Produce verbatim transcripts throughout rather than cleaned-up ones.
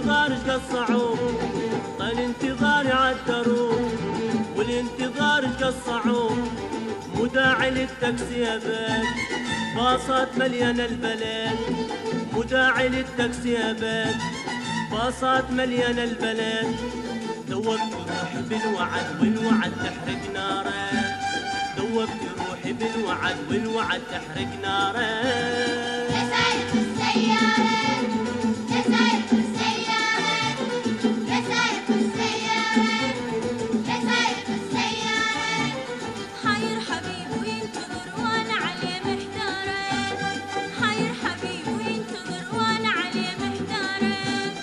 والانتظار شقد صعوب، الانتظار عالدروب، والانتظار شقد صعوب، مو داعي للتاكسيابات، باصات مليانة البلد، مو داعي للتاكسيابات، باصات مليانة البلد. دوبت روحي بالوعد والوعد تحرق ناره، دوبت روحي بالوعد والوعد تحرق ناره. يا سايق السيارة، يا سايق السيارة، يا سايق السيارة، يا سايق السيارة. حاير حبيبي وينتظر وانا عليه محتارة، حاير حبيبي وينتظر وانا عليه محتارة.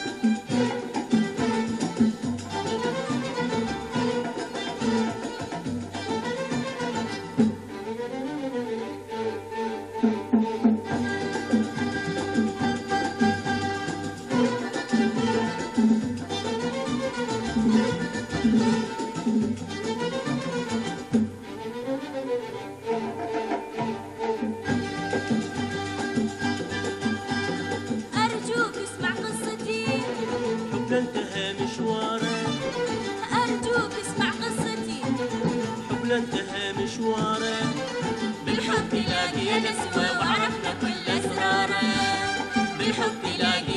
أرجوك اسمع قصتي، حبنا انتهى مشواره، أرجوك اسمع قصتي، حبنا انتهى مشواره، بالحب لاقينا سوا وعرفنا كل أسراره، بالحب لاقينا